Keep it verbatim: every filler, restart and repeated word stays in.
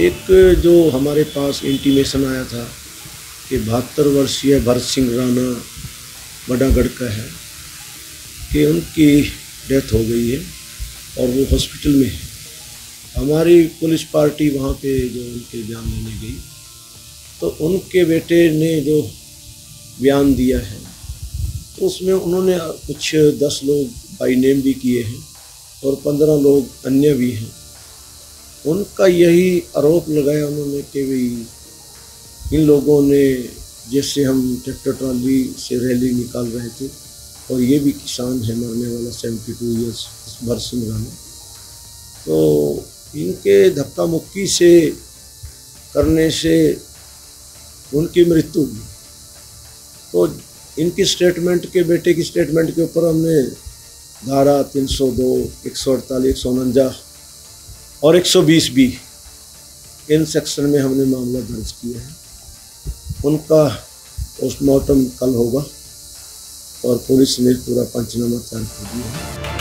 एक जो हमारे पास इंटीमेशन आया था कि बहत्तर वर्षीय भरत सिंह राणा बड़ागढ़ का है कि उनकी डेथ हो गई है और वो हॉस्पिटल में है। हमारी पुलिस पार्टी वहाँ पे जो उनके बयान लेने गई तो उनके बेटे ने जो बयान दिया है तो उसमें उन्होंने कुछ दस लोग बाई नेम भी किए हैं और पंद्रह लोग अन्य भी हैं। उनका यही आरोप लगाया उन्होंने कि भाई इन लोगों ने, जैसे हम ट्रैक्टर ट्रॉली से रैली निकाल रहे थे और ये भी किसान है मरने वाला seventy two years Bharat Singh Rana, तो इनके धक्का मुक्की से करने से उनकी मृत्यु हुई। तो इनकी स्टेटमेंट के बेटे की स्टेटमेंट के ऊपर हमने धारा तीन सौ दो, एक सौ अड़तालीस, एक सौ उनंजा और एक सौ बीस बी इन सेक्शन में हमने मामला दर्ज किया है। उनका पोस्टमार्टम कल होगा और पुलिस ने पूरा पंचनामा तैयार कर दिया है।